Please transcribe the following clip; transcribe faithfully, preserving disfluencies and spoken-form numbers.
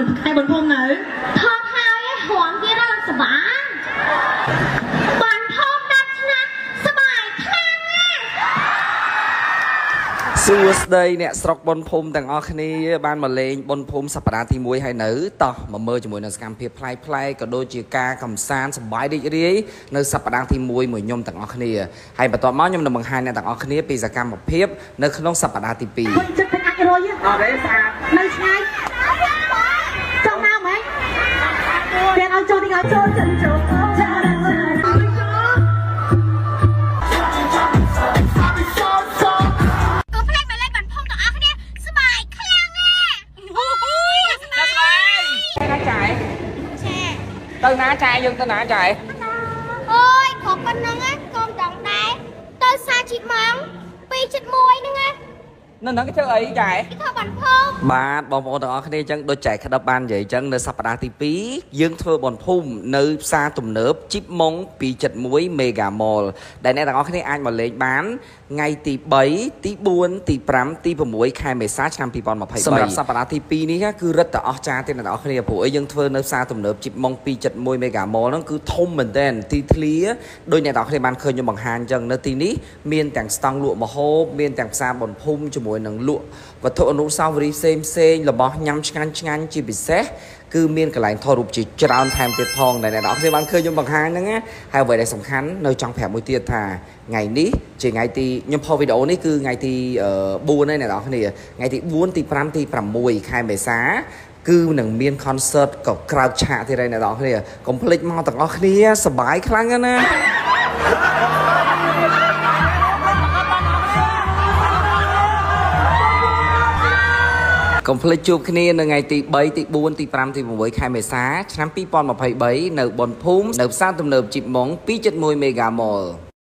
นใครบนพรมไหนทอดเท้าไอ้หวงที่เราสบายบนพรมดัชนะสบายครั้งសួស្តីអ្នកស្រុកបុនភូមិទាំងអស់គ្នាបានមកលេងបុនភូមិសប្តាហ៍ទីមួយហើយនៅតោះមកមើលជាមួយនឹងសកម្មភាពផ្លែផ្លែក៏ដូចជាការកំសាន្តសប្បាយរីករាយនៅសប្តាហ៍ទីមួយមួយខ្ញុំទាំងអស់គ្នាហើយបន្ទាប់មកខ្ញុំនឹងបង្ហាញអ្នកទាំងអស់គ្នាពីសកម្មភាពនៅក្នុងសប្តាហ៍ទីពីរចិត្តតែអាចរយអត់ទេស្អាតនៅឆ្ងាយចង់មកមែនពេលឲ្យចូលទីឲ្យចូលចិត្តចូលទៅណាចាយយើងទៅណាចាយអូយខកប៉ុណ្ណឹងណាកុំចង់ដែរទៅសាជីម៉ងពីរ មួយហ្នឹងណានៅហ្នឹងគេធ្វើអីចាយគេធ្វើបនភូមិបាទបងប្អូនទាំងអស់គ្នាអញ្ចឹងដូចចែកក្តឹបបាននិយាយអញ្ចឹងនៅសប្តាហ៍ទីពីរយើងធ្វើបនភូមិនៅផ្សារទំនើបជីបម៉ុងពីរ មួយ Mega Mall ដែលអ្នកទាំងអស់គ្នាអាចមកលេងបានថ្ងៃទីបីទីបួនទីប្រាំទីប្រាំមួយខែមេសាឆ្នាំពីរពាន់ម្ភៃបីសម្រាប់សប្តាហ៍ទីពីរនេះគឺរឹតតែអស្ចារ្យទេអ្នកទាំងអស់គ្នាព្រោះអីយើងធ្វើនៅផ្សារទំនើបជីបម៉ុងពីរ មួយ Mega Mall ហ្នឹងគឺធំមែនទែនទីធ្លាដោយអ្នកទាំងអស់គ្នាបានឃើញខ្ញុំបង្ហាញអញ្ចឹងនៅទីនេះមានទាំងស្តង់លក់ម្ហូបមានទាំងផ្សារបនភូមិជាមួយនឹងលក់វត្ថុអនុស្សាវរីយ៍ផ្សេងផ្សេងរបស់ញ៉ាំឆ្ងាញ់ឆ្ងាញ់ជាពិសេសគឺមានកន្លែងថតរូបជាច្រើនថែមទៀតផងដែលអ្នកនរគ្នាបានឃើញខ្ញុំបង្ហាញហ្នឹងណាហើយអ្វីដែលសំខាន់នៅចង់ប្រាប់មួយទៀតថាថ្ងៃនេះជាថ្ងៃទីខ្ញុំផុសវីដេអូនេះគឺថ្ងៃទីបួនហើយអ្នកនរគ្នាថ្ងៃទីបួនទីប្រាំទីប្រាំមួយខែមេសាគឺនឹងមាន concert ក៏ក្រៅឆាកទៀតហើយអ្នកនរគ្នាកុំភ្លេចមកទាំងអស់គ្នាសប្បាយខ្លាំងណាស់កុំភ្លេចជួបគ្នានៅថ្ងៃទីបីទីបួនទីប្រាំទីប្រាំមួយខែមេសាឆ្នាំពីរពាន់ម្ភៃបីនៅបុនភូមិនៅផ្សារទំនើបជីបម៉ុងពីរ មួយ Mega Mall